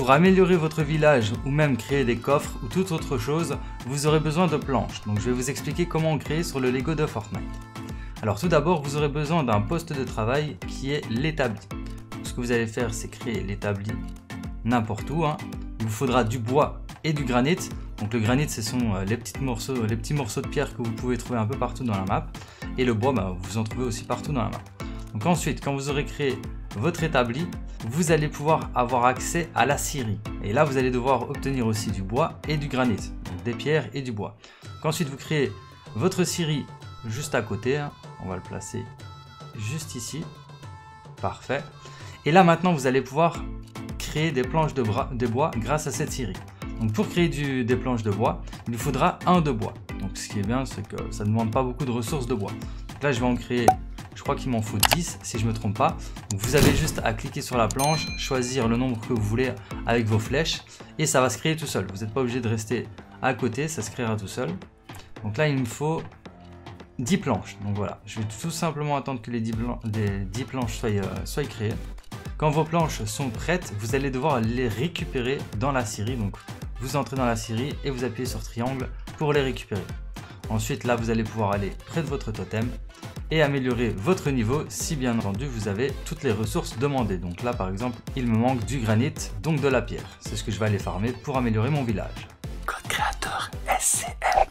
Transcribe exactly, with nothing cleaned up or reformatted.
Pour améliorer votre village ou même créer des coffres ou toute autre chose, vous aurez besoin de planches. Donc je vais vous expliquer comment en créer sur le Lego de Fortnite. Alors tout d'abord, vous aurez besoin d'un poste de travail qui est l'établi. Ce que vous allez faire, c'est créer l'établi n'importe où. Hein. Il vous faudra du bois et du granit. Donc le granit, ce sont les, petites morceaux, les petits morceaux de pierre que vous pouvez trouver un peu partout dans la map. Et le bois, bah, vous en trouvez aussi partout dans la map. Donc ensuite, quand vous aurez créé votre établi, vous allez pouvoir avoir accès à la scierie. Et là, vous allez devoir obtenir aussi du bois et du granit, donc des pierres et du bois. Donc ensuite, vous créez votre scierie juste à côté. Hein. On va le placer juste ici. Parfait. Et là, maintenant, vous allez pouvoir créer des planches de, de bois grâce à cette scierie. Donc pour créer du, des planches de bois, il nous faudra un de bois. Donc ce qui est bien, c'est que ça ne demande pas beaucoup de ressources de bois. Donc là, je vais en créer... Je crois qu'il m'en faut dix si je ne me trompe pas. Donc vous avez juste à cliquer sur la planche, choisir le nombre que vous voulez avec vos flèches et ça va se créer tout seul. Vous n'êtes pas obligé de rester à côté, ça se créera tout seul. Donc là il me faut dix planches. Donc voilà, je vais tout simplement attendre que les dix, les dix planches soient, euh, soient créées. Quand vos planches sont prêtes, vous allez devoir les récupérer dans la scierie. Donc vous entrez dans la scierie et vous appuyez sur triangle pour les récupérer. Ensuite là vous allez pouvoir aller près de votre totem et améliorer votre niveau si bien entendu vous avez toutes les ressources demandées. Donc là par exemple il me manque du granit, donc de la pierre. C'est ce que je vais aller farmer pour améliorer mon village. Code créateur S C M.